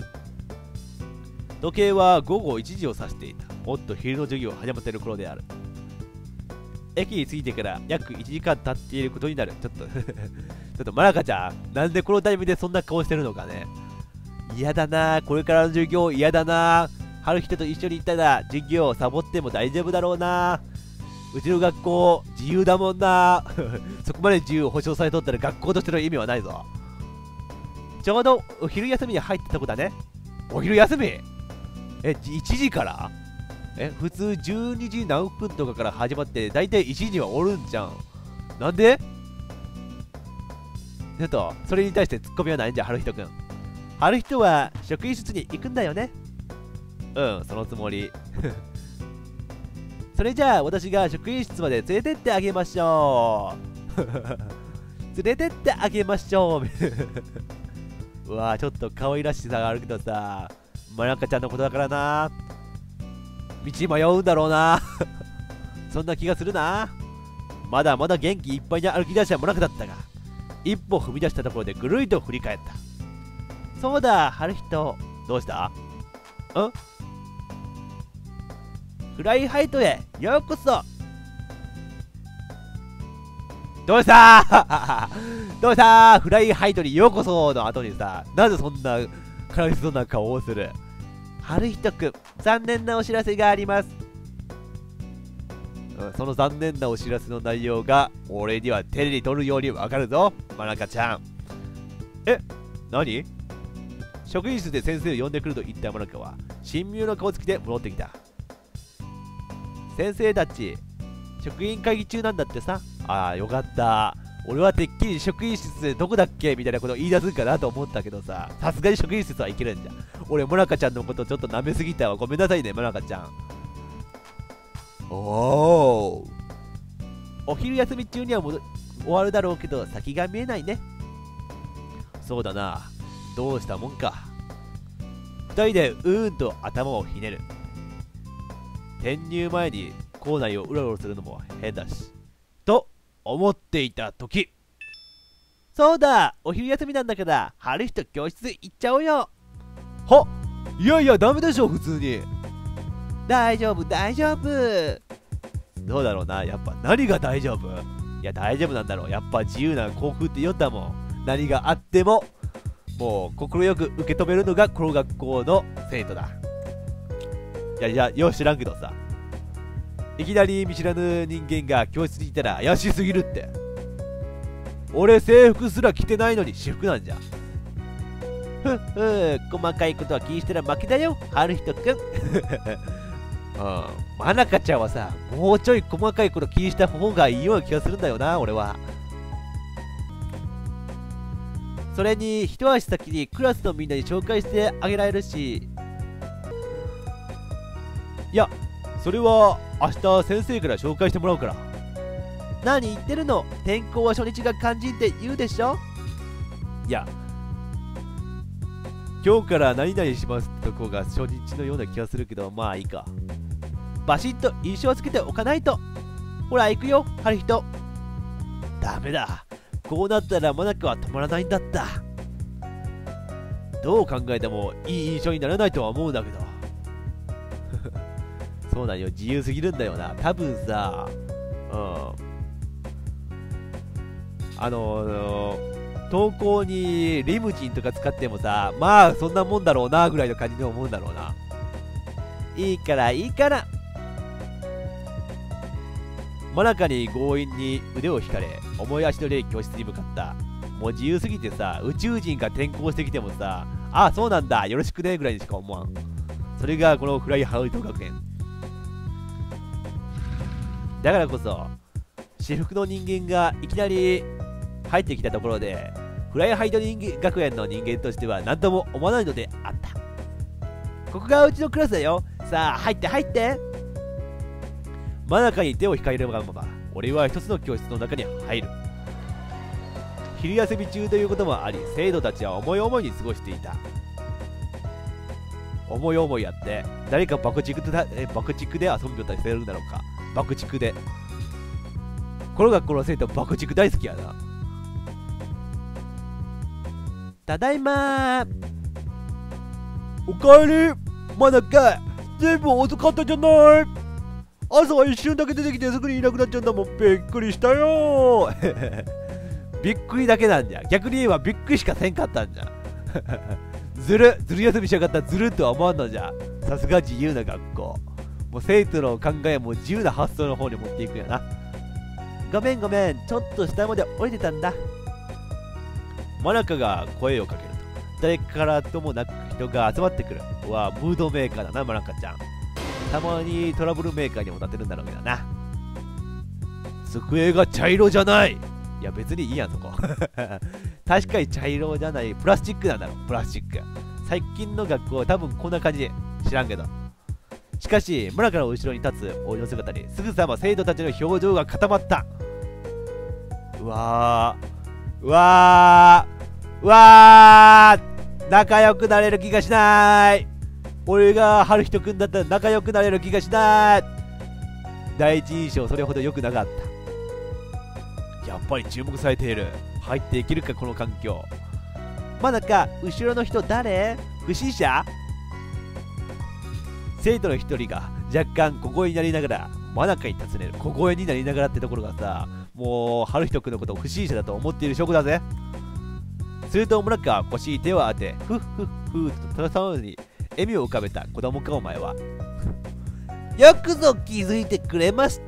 Speaker 1: 時計は午後1時を指していた。もっと昼の授業始まっている頃である。駅に着いてから約1時間経っていることになる。ちょっとマラカちゃん、なんでこのタイミングでそんな顔してるのかね。嫌だな、これからの授業嫌だな。春人と一緒に行ったら授業をサボっても大丈夫だろうな。うちの学校自由だもんな。そこまで自由を保障されとったら学校としての意味はないぞ。ちょうどお昼休みに入ったとこだね。お昼休み1時から普通12時何分とかから始まってだいたい1時にはおるんじゃん。なんでちょっとそれに対してツッコミはないんじゃ春人くん。春人は職員室に行くんだよね。うん、そのつもり。それじゃあ私が職員室まで連れてってあげましょう。連れてってあげましょう。うわぁ、ちょっと可愛らしさがあるけどさ、マラカちゃんのことだからな。道迷うんだろうな。そんな気がするな。まだまだ元気いっぱいに歩き出したマラカだったが、一歩踏み出したところでぐるりと振り返った。そうだ、春人。どうした？フライハイトへようこそ。どうしたどうしたフライハイトにようこその後にさ、なぜそんな悲しそうな顔をする？春人くん、残念なお知らせがあります。その残念なお知らせの内容が俺には手に取るようにわかるぞ、マラカちゃん。何？職員室で先生を呼んでくると言ったマラカは神妙な顔つきで戻ってきた。先生たち、職員会議中なんだってさ。ああ、よかった。俺はてっきり職員室でどこだっけみたいなことを言い出すんかなと思ったけどさ、さすがに職員室はいけるんじゃん。俺、モナカちゃんのことちょっと舐めすぎたわ。ごめんなさいね、モナカちゃん。お昼休み中には終わるだろうけど、先が見えないね。そうだな。どうしたもんか。二人でと頭をひねる。転入前に校内をうろうろするのも変だし。と思っていた時。そうだ、お昼休みなんだから、春人教室行っちゃおうよ。いやいや、ダメでしょ、普通に。大丈夫、大丈夫。どうだろうな、やっぱ何が大丈夫？いや、大丈夫なんだろう。やっぱ自由な校風って言ったもん。何があっても、もう快く受け止めるのがこの学校の生徒だ。いや、よう知らんけどさ。いきなり見知らぬ人間が教室にいたら怪しすぎるって。俺制服すら着てないのに私服なんじゃ。細かいことは気にしたら負けだよ、春人くん。マナカちゃんはさ、もうちょい細かいこと気にした方がいいような気がするんだよな、俺は。それに一足先にクラスのみんなに紹介してあげられるし。いや、それは明日先生から紹介してもらうから。何言ってるの？転校は初日が肝心って言うでしょ。いや、今日から何々しますってとこが初日のような気がするけど、まあいいか。バシッと印象をつけておかないと。ほら行くよ、春人。ダメだ、こうなったらマナカは止まらないんだった。どう考えてもいい印象にならないとは思うんだけど。そうなんよ、自由すぎるんだよな。多分さ、投稿にリムジンとか使ってもさ、まあそんなもんだろうなぐらいの感じで思うんだろうな。いいからいいから。マナカに強引に腕を引かれ、重い足取りで教室に向かった。もう自由すぎてさ、宇宙人が転校してきてもさ、あ、そうなんだ、よろしくねぐらいにしか思わん。それがこのフライハウト学園だからこそ、私服の人間がいきなり入ってきたところで、フライハイド学園の人間としては何とも思わないのであった。ここがうちのクラスだよ。さあ入って入って。真中に手を控えるまま俺は一つの教室の中に入る。昼休み中ということもあり、生徒たちは思い思いに過ごしていた。思い思いやって誰か爆竹で遊んでたりするんだろうか。爆竹でこの学校の生徒爆竹大好きやな。 ただいまー。おかえり。まだか。ずいぶん遅かったじゃない。朝は一瞬だけ出てきてすぐにいなくなっちゃうんだもん。びっくりしたよー。びっくりだけなんじゃ。逆に言えばびっくりしかせんかったんじゃ。ずる休みしやがったらずるとは思わんのじゃ。さすが自由な学校。もう生徒の考えも自由な発想の方に持っていくんやな。ごめんごめん、ちょっと下まで降りてたんだ。マナカが声をかけると、誰からともなく人が集まってくる。ムードメーカーだな、マナカちゃん。たまにトラブルメーカーにもなってるんだろうけどな。机が茶色じゃない。いや別にいいやんそこ。確かに茶色じゃない、プラスチックなんだろ。プラスチック。最近の学校多分こんな感じ。知らんけど。しかし村から後ろに立つ王子の姿にすぐさま生徒たちの表情が固まった。仲良くなれる気がしない。俺が春人くんだったら仲良くなれる気がしない。第一印象それほど良くなかった。やっぱり注目されている。入っていけるかこの環境。まだか。後ろの人誰？不審者？生徒の一人が若干小声になりながらマナカに尋ねる。小声になりながらってところがさ、もう春人くんのことを不審者だと思っている証拠だぜ。するとマナカは腰に手を当てフッフッフッと楽しそうに笑みを浮かべた。子供かお前は。よくぞ気づいてくれました。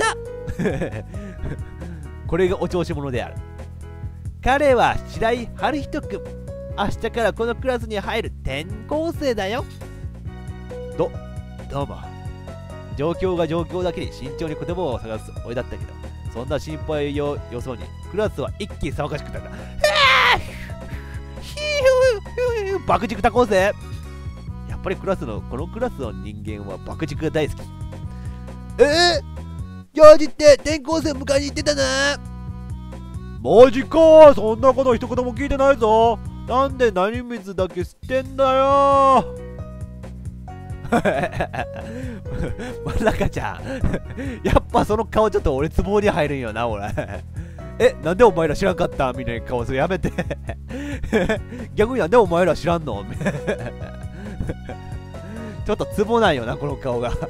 Speaker 1: これがお調子者である。彼は白井春人くん。明日からこのクラスに入る転校生だよ。どうも。状況が状況だけに慎重に言葉を探す俺だったけど、そんな心配よそにクラスは一気に騒がしくなった。爆竹たこうぜ。やっぱりこのクラスの人間は爆竹が大好き。ジョージって転校生迎えに行ってたな。マジか。そんなこと一言も聞いてないぞ。なんで何水だけ知ってんだよ。まなかちゃん。やっぱその顔ちょっと俺ツボに入るんよな俺。なんでお前ら知らんかったみたいな顔するやめて。逆になんでお前ら知らんの。ちょっとツボなんよなこの顔が。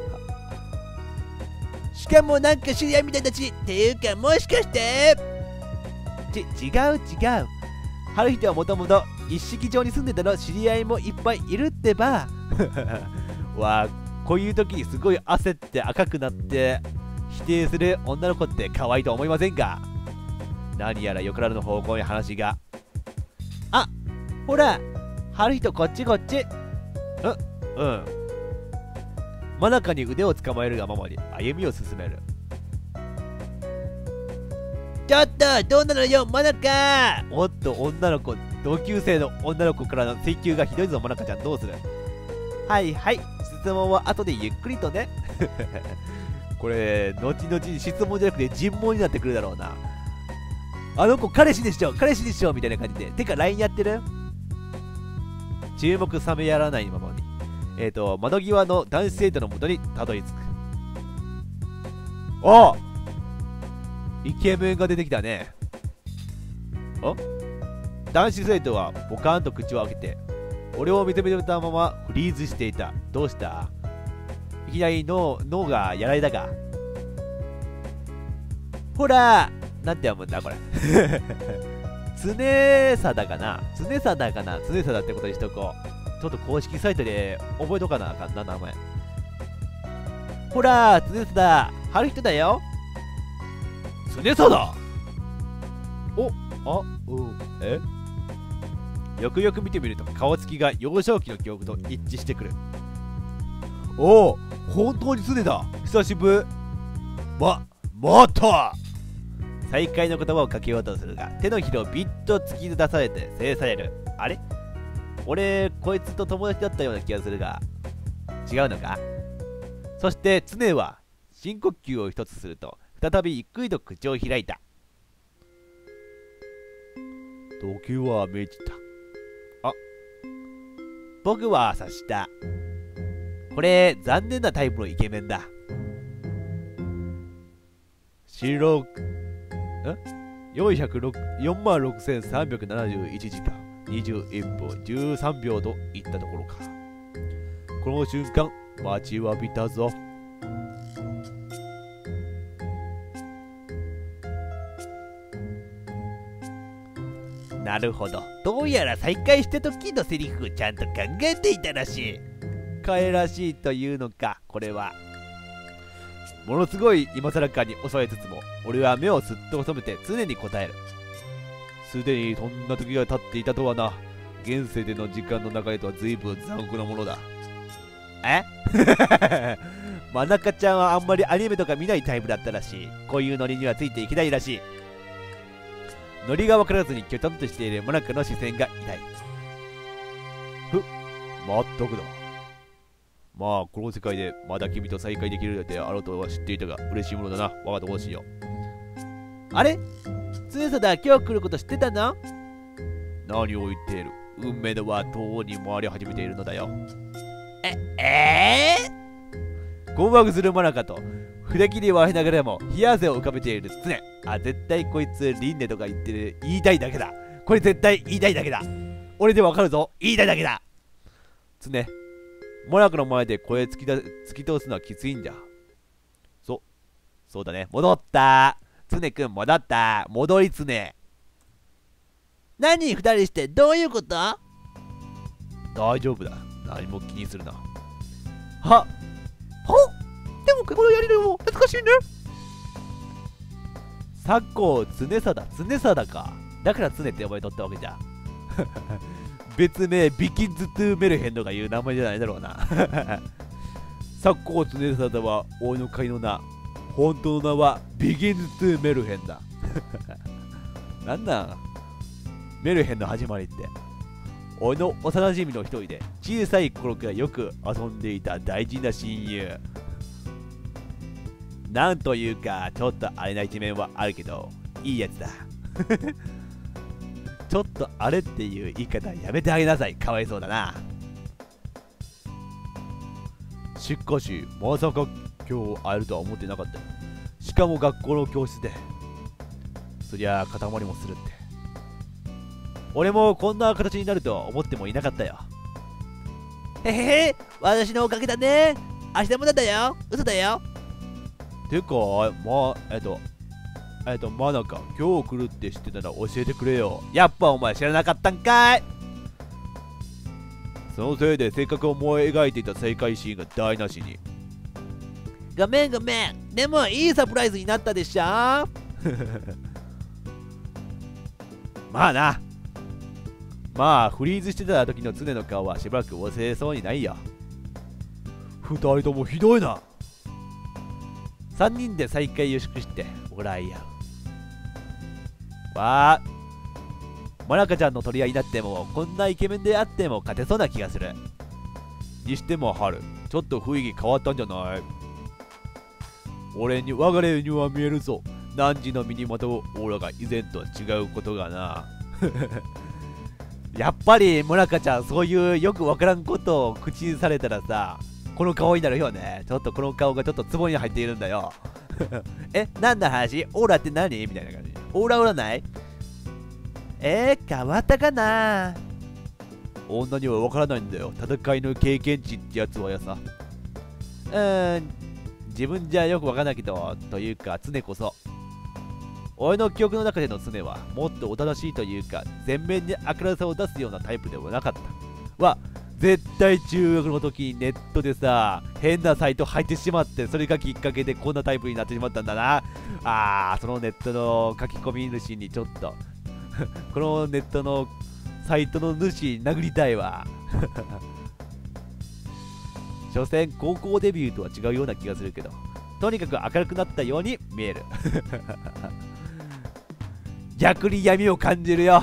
Speaker 1: しかもなんか知り合いみたいだし。っていうかもしかして違う。春人はもともと一式場に住んでたの。知り合いもいっぱいいるってば。こういう時にすごい焦って赤くなって否定する女の子って可愛いと思いませんか？何やらよからぬ方向に話が。ほら春人こっち。真中に腕を捕まえるがままに歩みを進める。ちょっとどうなのよ真中。おっと女の子、同級生の女の子からの追及がひどいぞ。真中ちゃんどうする？はい質問は後でゆっくりとね。これ後々質問じゃなくて尋問になってくるだろうな。あの子彼氏でしょみたいな感じで。てか LINE やってる？注目冷めやらないままに窓際の男子生徒のもとにたどり着く。イケメンが出てきたね。男子生徒はポカーンと口を開けて俺を認めたままフリーズしていた。どうした？いきなり脳がやられたか。ほらなんて読むんだこれ。常貞かな。常貞ってことにしとこう。ちょっと公式サイトで覚えとかなあかんな名前。ほら常貞春人だよ。常貞。よくよく見てみると顔つきが幼少期の記憶と一致してくる。本当に常だ。久しぶり。また再会の言葉をかけようとするが手のひらをビッと突き出されて制される。あれ俺こいつと友達だったような気がするが違うのか。そして常は深呼吸を一つすると再びゆっくりと口を開いた。時は満ちた。僕は察した。これ残念なタイプのイケメンだ。4万6371時間 21分13秒といったところか。この瞬間待ちわびたぞ。なるほど。どうやら再会した時のセリフをちゃんと考えていたらしい。彼らしいというのか、これは。ものすごい今更感に襲われつつも、俺は目をすっと収めて常に答える。すでにそんな時が経っていたとはな。現世での時間の流れとは随分残酷なものだ。えマナカちゃんはあんまりアニメとか見ないタイプだったらしい。こういうノリにはついていけないらしい。ノリが分からずにきょとんとしているモナカの視線が痛い。まったくだ。まあこの世界でまだ君と再会できるであろうとは知っていたが嬉しいものだな。我が友達よ。あれ常貞今日来ること知ってたの？何を言っている。運命の輪はとうに回り始めているのだよ。困惑するモナカと筆切りを割りながらも冷や汗を浮かべている常。絶対こいつ輪廻とか言いたいだけだ。これ絶対言いたいだけだ。俺でわかるぞ。言いたいだけだ。常、モナカの前で声突き通すのはきついんだ。そうだね。戻った。常くん戻った。戻り常。何二人してどういうこと？大丈夫だ。何も気にするな。でもこのやりのも懐かしいね。昨今常貞か。だから常って呼ばれとったわけじゃ。別名ビキンズ・トゥ・メルヘンとかいう名前じゃないだろうな。昨今常貞は俺の会の名。本当の名はビギンズ・トゥ・メルヘンだ。なんなんメルヘンの始まりって。俺の幼馴染の一人で小さい頃からよく遊んでいた大事な親友。なんというかちょっとあれな一面はあるけどいいやつだ。ちょっとあれっていう言い方やめてあげなさい。かわいそうだな。しかしまさか今日会えるとは思ってなかった。しかも学校の教室で。そりゃ塊もするって。俺もこんな形になるとは思ってもいなかったよ。へへへ、私のおかげだね。明日もだよ。嘘だよ。てかマナカ今日来るって知ってたら教えてくれよ。やっぱお前知らなかったんかい。そのせいでせっかく思い描いていた再会シーンが台無しに。ごめん。でもいいサプライズになったでしょ。まあな。まあフリーズしてた時の常の顔はしばらく忘れそうにないよ。二人ともひどいな。3人で再会を祝して笑い合う。モナカちゃんの取り合いになってもこんなイケメンであっても勝てそうな気がする。にしても春ちょっと雰囲気変わったんじゃない？我が霊には見えるぞ。汝の身にまとうオーラが以前とは違うことがな。やっぱりモナカちゃんそういうよくわからんことを口にされたらさ、この顔になるよね。ちょっとこの顔がちょっとツボに入っているんだよ。なんだ話？オーラって何？みたいな感じ。オーラ占い？変わったかな？女にはわからないんだよ。戦いの経験値ってやつはやさ。自分じゃよくわからないけど、というか常こそ。俺の記憶の中での常はもっとおとなしいというか、全面に明るさを出すようなタイプではなかった。絶対中学の時にネットでさ、変なサイト入ってしまって、それがきっかけでこんなタイプになってしまったんだな。そのネットの書き込み主にちょっと、このネットのサイトの主殴りたいわ。所詮高校デビューとは違うような気がするけど、とにかく明るくなったように見える。逆に闇を感じるよ。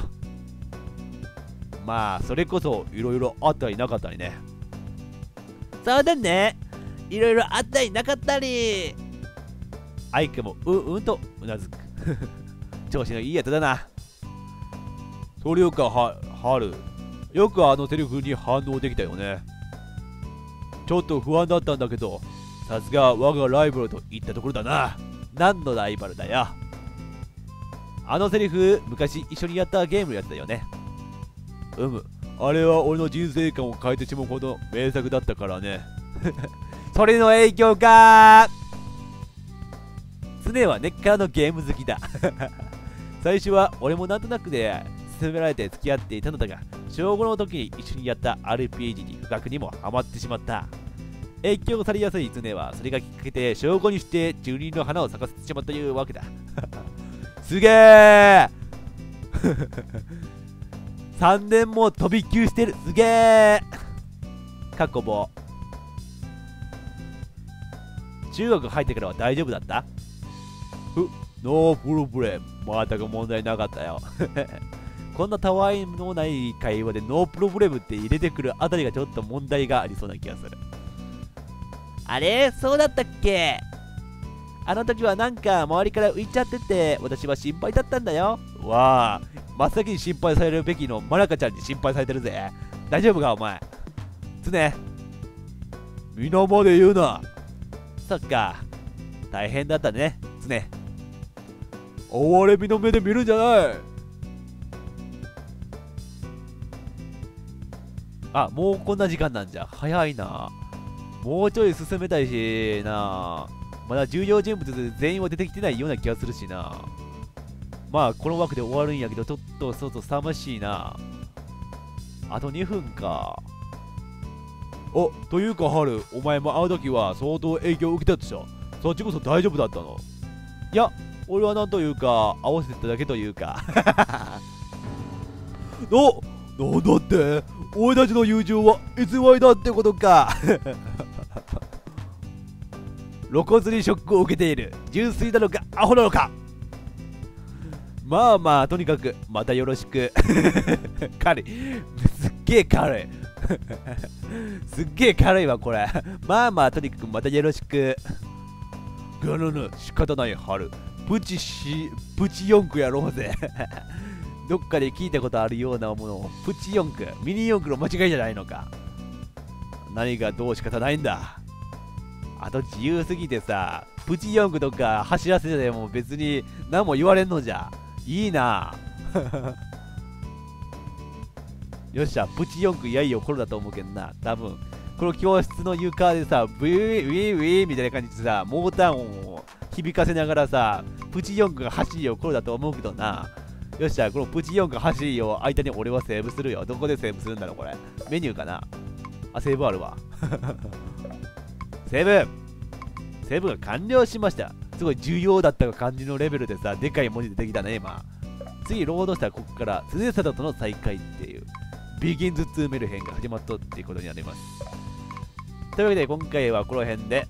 Speaker 1: まあそれこそいろいろあったりなかったりね。そうだね、いろいろあったりなかったり。アイクもうんとうなずく。調子のいいやつだな。それよか春よくあのセリフに反応できたよね。ちょっと不安だったんだけど、さすが我がライバルといったところだな。何のライバルだよ。あのセリフ昔一緒にやったゲームのやつだよね。 あれは俺の人生観を変えてしまうほど名作だったからね。それの影響か。常は根っからのゲーム好きだ。最初は俺もなんとなくで勧められて付き合っていたのだが、小5の時に一緒にやった RPG に不覚にもハマってしまった。影響されやすい常はそれがきっかけで小5にして中二の花を咲かせてしまったというわけだ。すげー。3年も飛び級してる。すげー。過去棒。中学入ってからは大丈夫だった？ノープロブレム。全く問題なかったよ。こんなたわいのない会話でノープロブレムって入れてくるあたりがちょっと問題がありそうな気がする。あれ？そうだったっけ？あの時はなんか周りから浮いちゃってて私は心配だったんだよ。わあ、真っ先に心配されるべきのマラカちゃんに心配されてるぜ。大丈夫かお前。つね。皆まで言うな。そっか。大変だったね。つね。哀れみの目で見るんじゃない。あ、もうこんな時間なんじゃ。早いな。もうちょい進めたいしな。まだ重要人物全員は出てきてないような気がするしな。まあこの枠で終わるんやけどちょっと外寂しいな。あと2分か。お、というかハル、お前も会う時は相当影響を受けたでしょ。そっちこそ大丈夫だったの？いや、俺はなんというか合わせてただけというか。なんだって俺たちの友情は偽りだってことか。露骨にショックを受けている。純粋なのかアホなのか。まあまあとにかくまたよろしく。軽い。すっげえ軽い。すっげえ軽いわこれ。まあまあとにかくまたよろしく。ガラナ仕方ない春。プチ四駆やろうぜ。どっかで聞いたことあるようなものをプチ四駆、ミニ四駆の間違いじゃないのか。何がどう仕方ないんだ。あと自由すぎてさ、プチ四駆とか走らせても別に何も言われんのじゃ。いいな。よっしゃ、プチ四駆いやいよ頃だと思うけどな。多分この教室の床でさ、ブイウィウィウィみたいな感じでさ、モーター音を響かせながらさ、プチ四駆が走るよ頃だと思うけどな。よっしゃ、このプチ4が走るよ間に俺はセーブするよ。どこでセーブするんだろうこれ。メニューかな。あ、セーブあるわ。セーブが完了しました。すごい重要だった感じのレベルでさ、でかい文字出てきたね今。次ロードしたらここから常貞との再会っていうビギンズ・ツーメル編が始まったっていうことになります。というわけで今回はこの辺で、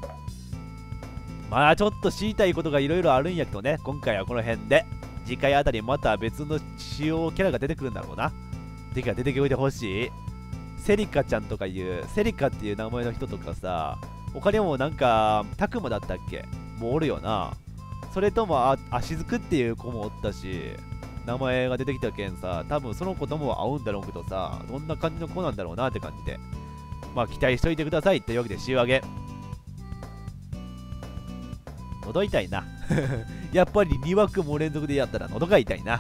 Speaker 1: まあちょっと知りたいことがいろいろあるんやけどね、今回はこの辺で。次回あたりまた別の主要キャラが出てくるんだろうな。てか出てきてほしい。セリカちゃんとかいう、セリカっていう名前の人とかさ、他にもなんか、タクマだったっけもうおるよな。それとも足づくっていう子もおったし、名前が出てきたけんさ、多分その子とも会うんだろうけどさ、どんな感じの子なんだろうなって感じで。まあ期待しといてくださいというわけで週上げ。喉痛いな。やっぱり2枠も連続でやったら喉が痛いな。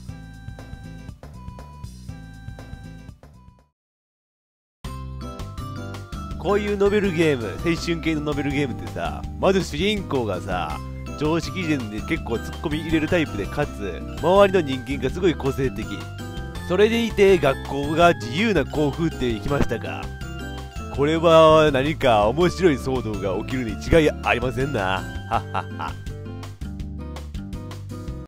Speaker 1: こういうノベルゲーム、青春系のノベルゲームってさ、まず主人公がさ、常識人で結構ツッコミ入れるタイプで、かつ周りの人間がすごい個性的。それでいて学校が自由な校風っていきましたが、これは何か面白い騒動が起きるに違いありませんな。はっはっは。